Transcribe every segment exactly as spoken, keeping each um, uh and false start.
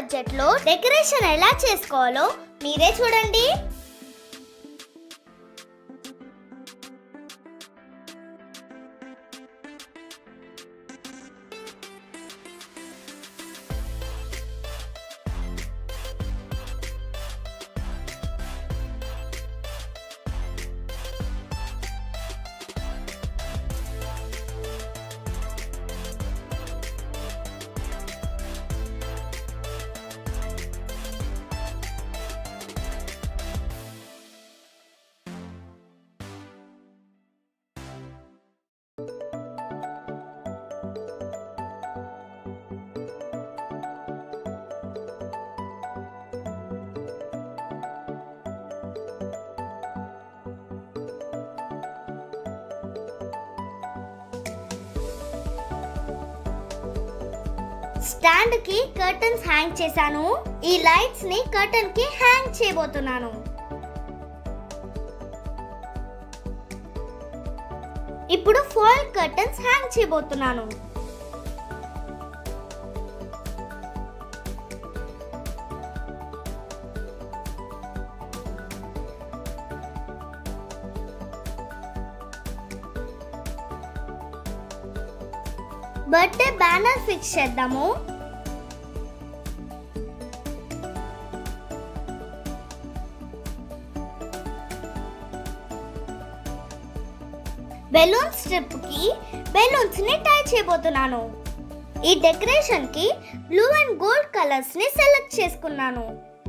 Budget లో decoration ఎలా చేసుకోవాలో మీరే చూడండి. స్టాండ్ కి కర్టన్స్ హ్యాంగ్ చేశాను. ఈ లైట్స్ ని కర్టన్ కి హ్యాంగ్ చేయబోతున్నాను. ఇప్పుడు ఫాయిల్ కర్టన్స్ హ్యాంగ్ చేయబోతున్నాను. బర్త్డే బ్యానర్ ఫిక్స్ చేద్దాము. బెలూన్ స్ట్రిప్ కి బెలూన్స్ ని టై చేయబోతున్నాను. ఈ డెకరేషన్ కి బ్లూ అండ్ గోల్డ్ కలర్స్ ని సెలెక్ట్ చేసుకున్నాను.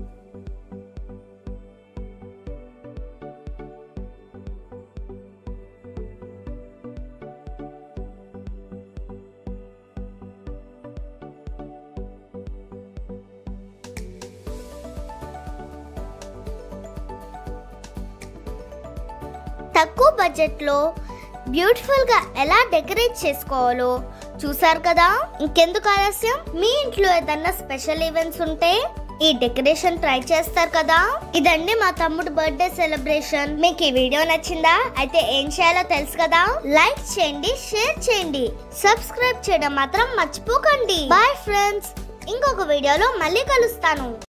తక్కువ బడ్జెట్ లో బ్యూటిఫుల్ గా ఎలా డెకరేట్ చేసుకోవాలో చూసారు కదా. ఇంకెందుకు ఆలస్యం, మీ ఇంట్లో ఏదన్నా స్పెషల్ ఈవెంట్స్ ఉంటే ఈ డెకరేషన్ ట్రై చేస్తారు కదా. ఇదండి మా తమ్ముడు బర్త్డే సెలబ్రేషన్. మీకు ఈ వీడియో నచ్చిందా? అయితే ఏం చేయాలో తెలుసు కదా. లైక్ చేయండి, షేర్ చేయండి, సబ్స్క్రైబ్ చేయడం మాత్రం మర్చిపోకండి. బాయ్ ఫ్రెండ్స్, ఇంకొక వీడియోలో మళ్ళీ కలుస్తాను.